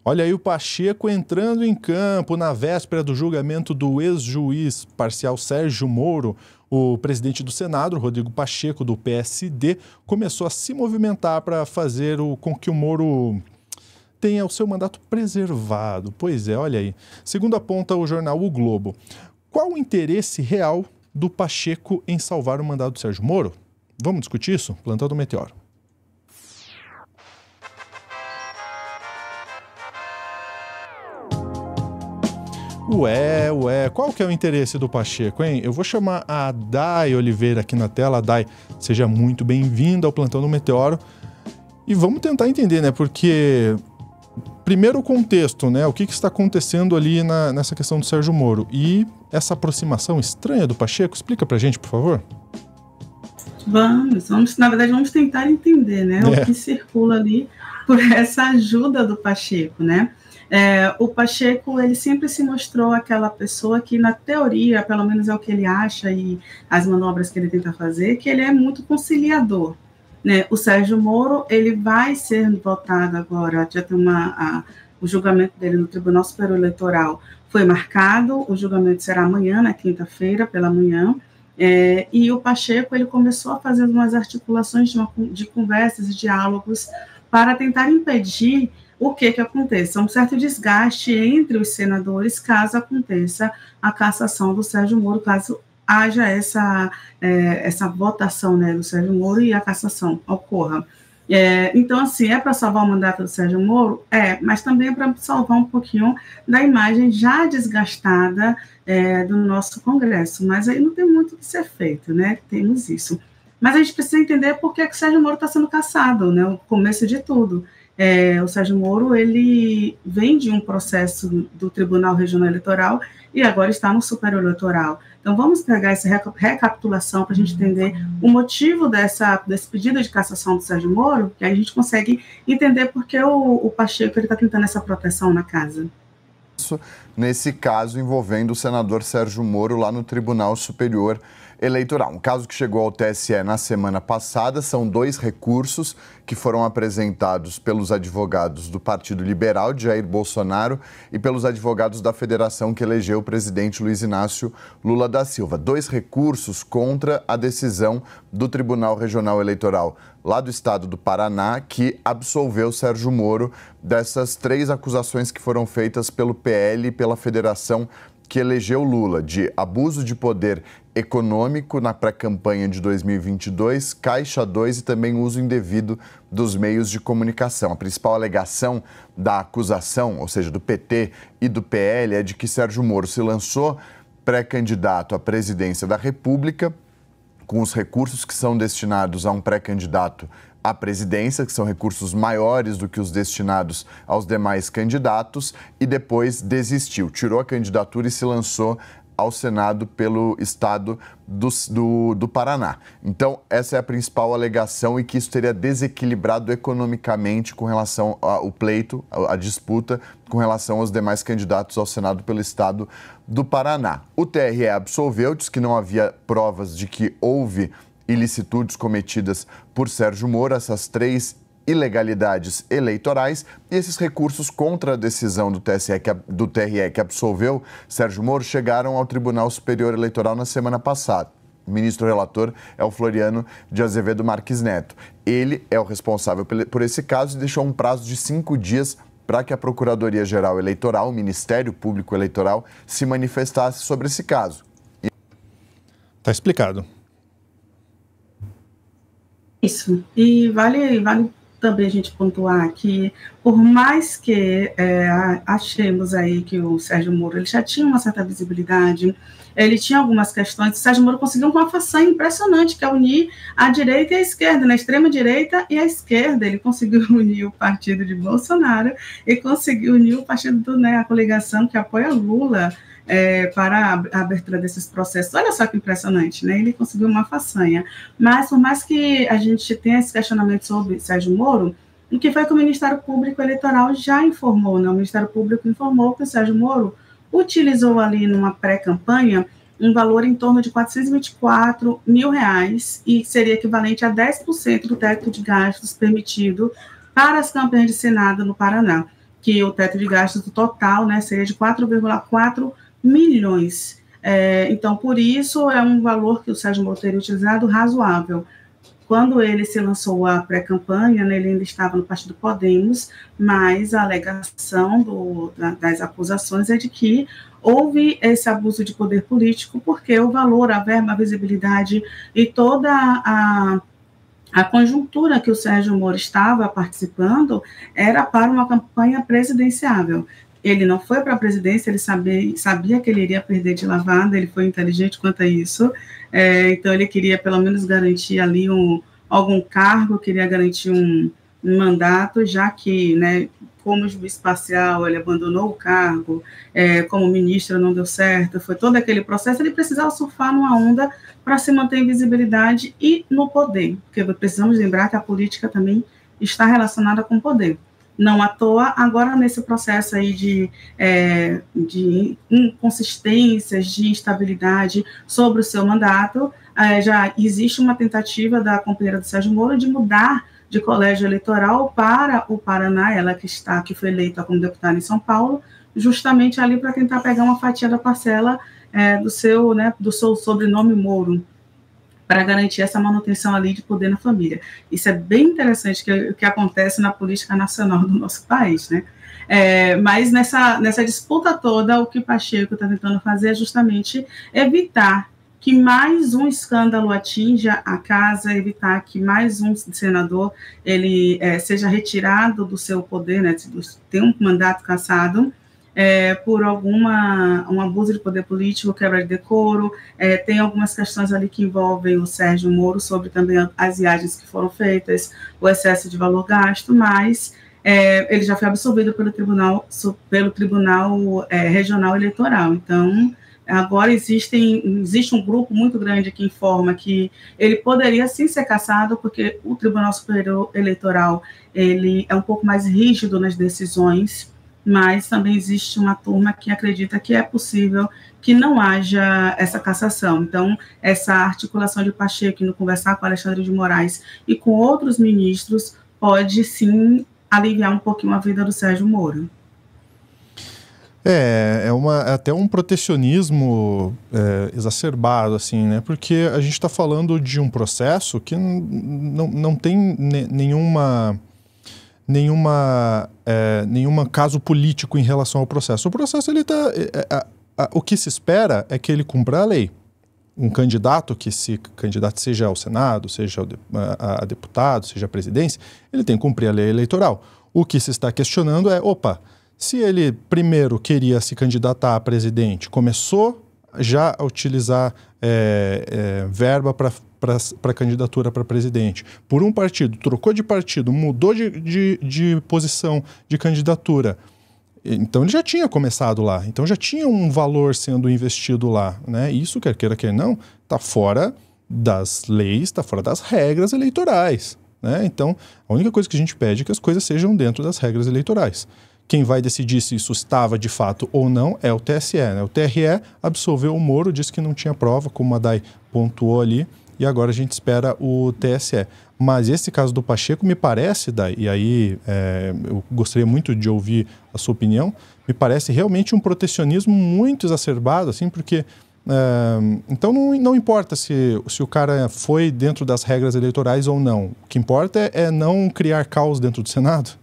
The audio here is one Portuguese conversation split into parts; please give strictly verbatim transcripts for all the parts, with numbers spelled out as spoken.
Olha aí o Pacheco entrando em campo na véspera do julgamento do ex-juiz parcial Sérgio Moro. O presidente do Senado, Rodrigo Pacheco, do P S D, começou a se movimentar para fazer o, com que o Moro tenha o seu mandato preservado. Pois é, olha aí. Segundo aponta o jornal O Globo, qual o interesse real do Pacheco em salvar o mandato do Sérgio Moro? Vamos discutir isso? Plantão do Meteoro. Ué, ué, qual que é o interesse do Pacheco, hein? Eu vou chamar a Day Oliveira aqui na tela. Day, seja muito bem-vinda ao Plantão do Meteoro. E vamos tentar entender, né? Porque, primeiro o contexto, né? O que, que está acontecendo ali na, nessa questão do Sérgio Moro. E essa aproximação estranha do Pacheco, explica pra gente, por favor. Vamos, vamos, na verdade, vamos tentar entender, né? É. O que circula ali por essa ajuda do Pacheco, né? É, o Pacheco, ele sempre se mostrou aquela pessoa que, na teoria, pelo menos é o que ele acha e as manobras que ele tenta fazer, que ele é muito conciliador, né? O Sérgio Moro, ele vai ser votado agora, já tem uma, a, o julgamento dele no Tribunal Superior Eleitoral foi marcado, o julgamento será amanhã, na quinta-feira, pela manhã, é, e o Pacheco, ele começou a fazer umas articulações de, uma, de conversas e diálogos para tentar impedir o que que aconteça? Um certo desgaste entre os senadores caso aconteça a cassação do Sérgio Moro, caso haja essa, é, essa votação, né, do Sérgio Moro e a cassação ocorra. É, então, assim, é para salvar o mandato do Sérgio Moro? É, mas também é para salvar um pouquinho da imagem já desgastada é, do nosso Congresso. Mas aí não tem muito o que ser feito, né? Temos isso. Mas a gente precisa entender por que, que o Sérgio Moro está sendo cassado, né? O começo de tudo. É, o Sérgio Moro, ele vem de um processo do Tribunal Regional Eleitoral e agora está no Superior Eleitoral. Então, vamos pegar essa recapitulação para a gente entender o motivo dessa, desse pedido de cassação do Sérgio Moro, que aí a gente consegue entender por que o, o Pacheco está tentando essa proteção na casa. Nesse caso envolvendo o senador Sérgio Moro lá no Tribunal Superior Eleitoral. Um caso que chegou ao T S E na semana passada, são dois recursos que foram apresentados pelos advogados do Partido Liberal, de Jair Bolsonaro, e pelos advogados da federação que elegeu o presidente Luiz Inácio Lula da Silva. Dois recursos contra a decisão do Tribunal Regional Eleitoral lá do estado do Paraná, que absolveu Sérgio Moro dessas três acusações que foram feitas pelo P L e pela federação que elegeu Lula, de abuso de poder econômico na pré-campanha de dois mil e vinte e dois, Caixa dois e também uso indevido dos meios de comunicação. A principal alegação da acusação, ou seja, do P T e do P L, é de que Sérgio Moro se lançou pré-candidato à presidência da República com os recursos que são destinados a um pré-candidato à presidência, que são recursos maiores do que os destinados aos demais candidatos, e depois desistiu, tirou a candidatura e se lançou ao Senado pelo estado do, do, do Paraná. Então, essa é a principal alegação e que isso teria desequilibrado economicamente com relação ao pleito, a disputa, com relação aos demais candidatos ao Senado pelo estado do Paraná. O T R E absolveu, diz que não havia provas de que houve ilicitudes cometidas por Sérgio Moro, essas três ilegalidades eleitorais, e esses recursos contra a decisão do T S E, que, do T R E que absolveu Sérgio Moro chegaram ao Tribunal Superior Eleitoral na semana passada. O ministro relator é o Floriano de Azevedo Marques Neto. Ele é o responsável por esse caso e deixou um prazo de cinco dias para que a Procuradoria-Geral Eleitoral, o Ministério Público Eleitoral, se manifestasse sobre esse caso. Está explicado. Isso. E vale, vale também a gente pontuar que, por mais que é, achemos aí que o Sérgio Moro ele já tinha uma certa visibilidade, ele tinha algumas questões, o Sérgio Moro conseguiu uma façanha impressionante, que é unir a direita e a esquerda, na extrema-direita e a esquerda. Ele conseguiu unir o partido de Bolsonaro e conseguiu unir o partido, do, né, a coligação que apoia Lula, É, para a abertura desses processos. Olha só que impressionante, né? Ele conseguiu uma façanha. Mas, por mais que a gente tenha esse questionamento sobre Sérgio Moro, o que foi que o Ministério Público Eleitoral já informou, né? O Ministério Público informou que o Sérgio Moro utilizou ali numa pré-campanha um valor em torno de quatrocentos e vinte e quatro mil reais, e seria equivalente a dez por cento do teto de gastos permitido para as campanhas de Senado no Paraná. que o teto de gastos do total, né, seria de quatro vírgula quatro milhões. É, então, por isso, é um valor que o Sérgio Moro teria utilizado razoável. Quando ele se lançou a pré-campanha, né, ele ainda estava no partido Podemos, mas a alegação do, da, das acusações é de que houve esse abuso de poder político, porque o valor, a verba, a visibilidade e toda a, a conjuntura que o Sérgio Moro estava participando era para uma campanha presidenciável. Ele não foi para a presidência, ele sabia, sabia que ele iria perder de lavada, ele foi inteligente quanto a isso, é, então ele queria pelo menos garantir ali um, algum cargo, queria garantir um, um mandato, já que, né, como juiz parcial, ele abandonou o cargo, é, como ministro não deu certo, foi todo aquele processo, ele precisava surfar numa onda para se manter em visibilidade e no poder, porque precisamos lembrar que a política também está relacionada com o poder. Não à toa, agora nesse processo aí de, é, de inconsistências, de instabilidade sobre o seu mandato, é, já existe uma tentativa da companheira do Sérgio Moro de mudar de colégio eleitoral para o Paraná, ela que está, que foi eleita como deputada em São Paulo, justamente ali para tentar pegar uma fatia da parcela é, do seu, né, do seu sobrenome Moro, para garantir essa manutenção ali de poder na família. Isso é bem interessante, que, o que acontece na política nacional do nosso país, né? É, mas nessa, nessa disputa toda, o que Pacheco está tentando fazer é justamente evitar que mais um escândalo atinja a casa, evitar que mais um senador ele é, seja retirado do seu poder, né, ter um mandato cassado, É, por alguma um abuso de poder político, quebra de decoro, é, tem algumas questões ali que envolvem o Sérgio Moro, sobre também as viagens que foram feitas, o excesso de valor gasto, mas é, ele já foi absolvido pelo Tribunal, pelo tribunal é, Regional Eleitoral. Então, agora existem, existe um grupo muito grande que informa que ele poderia sim ser cassado, porque o Tribunal Superior Eleitoral ele é um pouco mais rígido nas decisões, mas também existe uma turma que acredita que é possível que não haja essa cassação. Então, essa articulação de Pacheco no conversar com Alexandre de Moraes e com outros ministros pode, sim, aliviar um pouquinho a vida do Sérgio Moro. É, é uma, até um protecionismo é, exacerbado, assim, né? Porque a gente está falando de um processo que não, não tem ne, nenhuma... nenhuma é, nenhuma caso político em relação ao processo. O processo, ele tá, é, a, a, o que se espera é que ele cumpra a lei. Um candidato que se candidato seja ao Senado, seja ao de, a, a deputado, seja a presidência, ele tem que cumprir a lei eleitoral. O que se está questionando é, opa, se ele primeiro queria se candidatar a presidente, começou já a utilizar é, é, verba para para candidatura para presidente, por um partido, trocou de partido, mudou de, de, de posição de candidatura, então ele já tinha começado lá, então já tinha um valor sendo investido lá, né? Isso, quer queira, quer não, está fora das leis, está fora das regras eleitorais, né? Então, a única coisa que a gente pede é que as coisas sejam dentro das regras eleitorais. Quem vai decidir se isso estava de fato ou não é o T S E, né? O T R E absolveu o Moro, disse que não tinha prova, como a Day pontuou ali, e agora a gente espera o T S E. Mas esse caso do Pacheco me parece, Day, e aí é, eu gostaria muito de ouvir a sua opinião, me parece realmente um protecionismo muito exacerbado, assim, porque é, então não, não importa se, se o cara foi dentro das regras eleitorais ou não. O que importa é, é não criar caos dentro do Senado.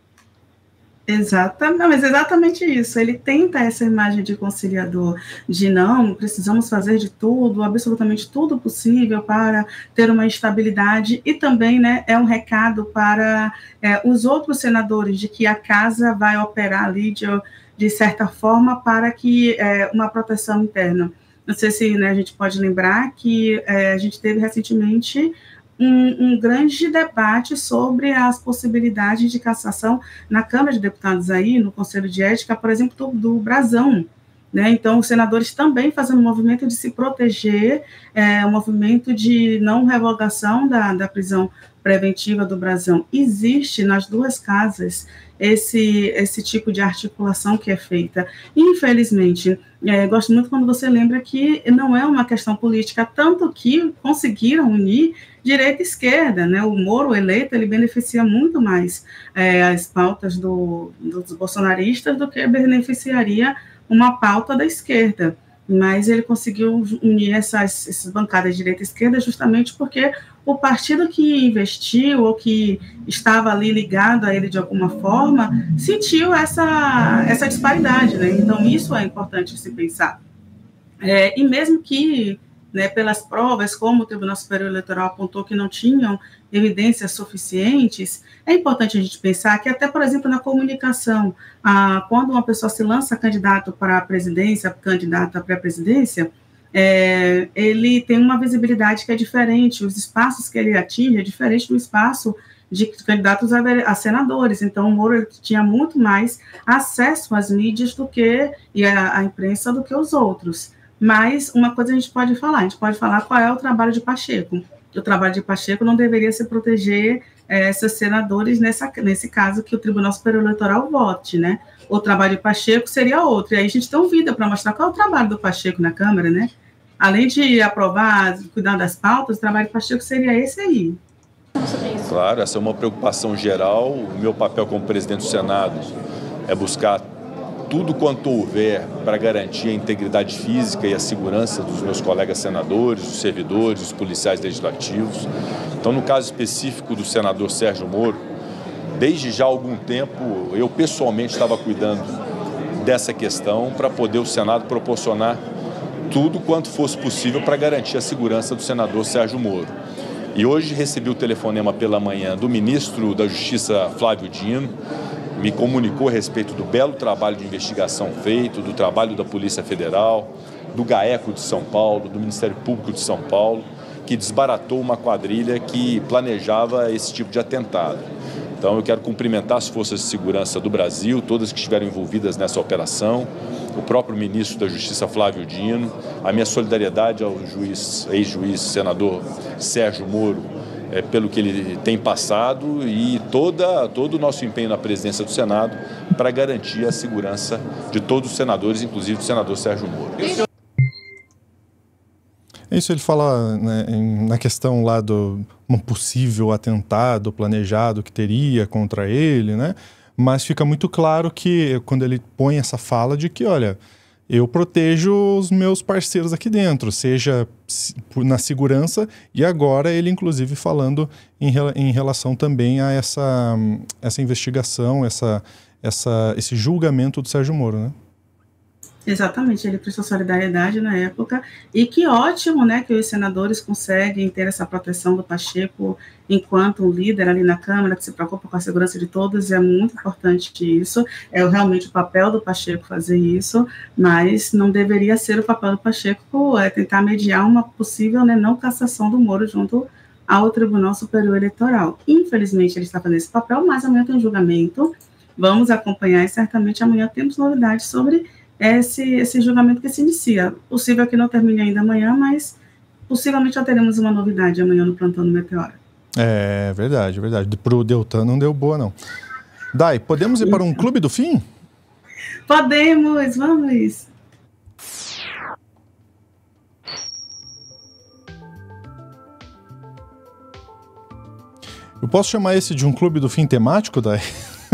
Exatamente, não, mas exatamente isso. Ele tenta essa imagem de conciliador, de não, precisamos fazer de tudo, absolutamente tudo possível para ter uma estabilidade, e também, né, é um recado para é, os outros senadores de que a casa vai operar ali de, de certa forma para que é, uma proteção interna. Não sei se, né, a gente pode lembrar que é, a gente teve recentemente Um, um grande debate sobre as possibilidades de cassação na Câmara de Deputados aí, no Conselho de Ética, por exemplo, do, do Brazão, né? Então, os senadores também fazendo um movimento de se proteger, é, um movimento de não revogação da, da prisão preventiva do Brasão. Existe nas duas casas esse, esse tipo de articulação que é feita. Infelizmente, é, gosto muito quando você lembra que não é uma questão política, tanto que conseguiram unir direita e esquerda, né? O Moro eleito, ele beneficia muito mais é, as pautas do, dos bolsonaristas do que beneficiaria uma pauta da esquerda, mas ele conseguiu unir essas, essas bancadas de direita e esquerda justamente porque o partido que investiu ou que estava ali ligado a ele de alguma forma sentiu essa, essa disparidade, né? Então isso é importante se pensar. É, e mesmo que, né, pelas provas, como o Tribunal Superior Eleitoral apontou que não tinham evidências suficientes, é importante a gente pensar que até, por exemplo, na comunicação, ah, quando uma pessoa se lança candidato para a presidência, candidato à pré-presidência, é, ele tem uma visibilidade que é diferente, os espaços que ele atinge é diferente do espaço de candidatos a, a senadores. Então, o Moro tinha muito mais acesso às mídias do que, e à, à imprensa do que os outros. Mas uma coisa a gente pode falar, a gente pode falar qual é o trabalho de Pacheco. O trabalho de Pacheco não deveria se proteger é, esses senadores nessa, nesse caso que o Tribunal Superior Eleitoral vote, né? O trabalho de Pacheco seria outro. E aí a gente tem um vídeo para mostrar qual é o trabalho do Pacheco na Câmara, né? Além de aprovar, cuidar das pautas, o trabalho de Pacheco seria esse aí. Claro, essa é uma preocupação geral. O meu papel como presidente do Senado é buscar tudo quanto houver para garantir a integridade física e a segurança dos meus colegas senadores, os servidores, os policiais legislativos. Então, no caso específico do senador Sérgio Moro, desde já há algum tempo, eu pessoalmente estava cuidando dessa questão para poder o Senado proporcionar tudo quanto fosse possível para garantir a segurança do senador Sérgio Moro. E hoje recebi o telefonema pela manhã do ministro da Justiça, Flávio Dino, me comunicou a respeito do belo trabalho de investigação feito, do trabalho da Polícia Federal, do GAECO de São Paulo, do Ministério Público de São Paulo, que desbaratou uma quadrilha que planejava esse tipo de atentado. Então eu quero cumprimentar as forças de segurança do Brasil, todas que estiveram envolvidas nessa operação, o próprio ministro da Justiça, Flávio Dino, a minha solidariedade ao juiz, ex-juiz, senador Sérgio Moro, É, pelo que ele tem passado e toda, todo o nosso empenho na presidência do Senado para garantir a segurança de todos os senadores, inclusive do senador Sérgio Moro. É isso, ele fala, né, em, na questão lá do um possível atentado planejado que teria contra ele, né? Mas fica muito claro que quando ele põe essa fala de que, olha, eu protejo os meus parceiros aqui dentro, seja na segurança, e agora ele, inclusive, falando em, em relação também a essa, essa investigação, essa, essa, esse julgamento do Sérgio Moro, né? Exatamente, ele prestou solidariedade na época, e que ótimo, né, que os senadores conseguem ter essa proteção do Pacheco enquanto um líder ali na Câmara, que se preocupa com a segurança de todos, é muito importante isso, é realmente o papel do Pacheco fazer isso, mas não deveria ser o papel do Pacheco é tentar mediar uma possível, né, não cassação do Moro junto ao Tribunal Superior Eleitoral. Infelizmente ele está fazendo esse papel, mas amanhã tem um julgamento, vamos acompanhar e certamente amanhã temos novidades sobre Esse, esse julgamento que se inicia. Possível que não termine ainda amanhã, mas possivelmente já teremos uma novidade amanhã no Plantão do Meteoro. É verdade, verdade. Pro Deltan não deu boa, não. Dai, podemos ir para um clube do fim? Podemos, vamos! Eu posso chamar esse de um clube do fim temático, Dai?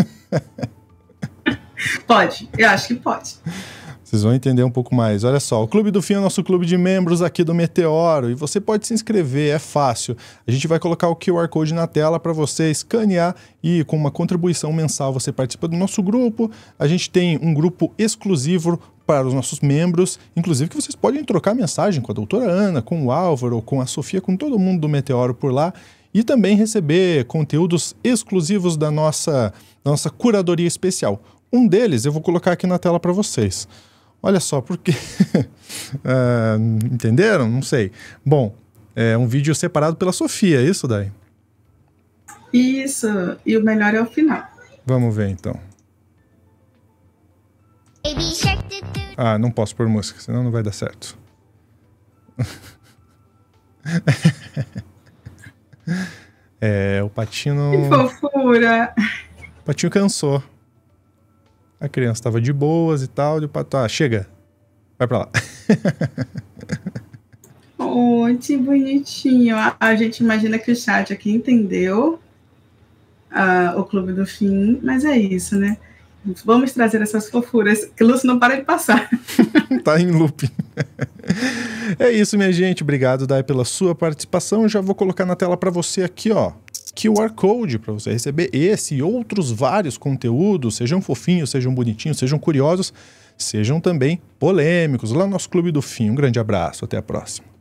Pode, eu acho que pode. Vocês vão entender um pouco mais. Olha só, o Clube do Fim é o nosso clube de membros aqui do Meteoro e você pode se inscrever, é fácil. A gente vai colocar o Q R Code na tela para você escanear e com uma contribuição mensal você participa do nosso grupo. A gente tem um grupo exclusivo para os nossos membros, inclusive que vocês podem trocar mensagem com a doutora Ana, com o Álvaro, com a Sofia, com todo mundo do Meteoro por lá. E também receber conteúdos exclusivos da nossa, da nossa curadoria especial. Um deles eu vou colocar aqui na tela para vocês. Olha só, porque... uh, entenderam? Não sei. Bom, é um vídeo separado pela Sofia, é isso, Dai? Isso, e o melhor é o final. Vamos ver, então. Ah, não posso pôr música, senão não vai dar certo. É, o Patinho... Que fofura! O Patinho cansou. A criança tava de boas e tal, e o Pato... Ah, chega. Vai pra lá. Oh, que bonitinho. A, a gente imagina que o chat aqui entendeu uh, o Clube do Fim, mas é isso, né? Vamos trazer essas fofuras que o Lúcio não para de passar. Tá em looping. É isso, minha gente. Obrigado, Dai, pela sua participação. Já vou colocar na tela para você aqui, ó, Q R Code para você receber esse e outros vários conteúdos. Sejam fofinhos, sejam bonitinhos, sejam curiosos, sejam também polêmicos. Lá no nosso Clube do Fim. Um grande abraço. Até a próxima.